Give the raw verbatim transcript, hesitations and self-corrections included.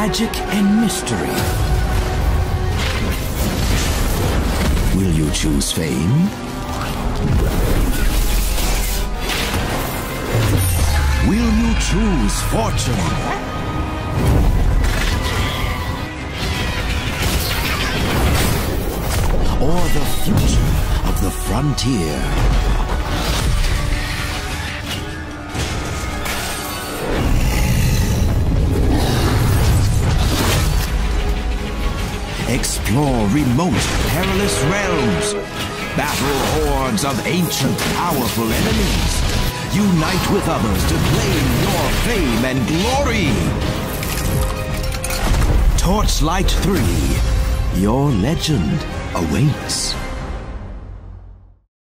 magic and mystery. Will you choose fame? Will you choose fortune? Or the future of the frontier? Explore remote, perilous realms. Battle hordes of ancient, powerful enemies. Unite with others to claim your fame and glory. Torchlight three. Your legend awaits.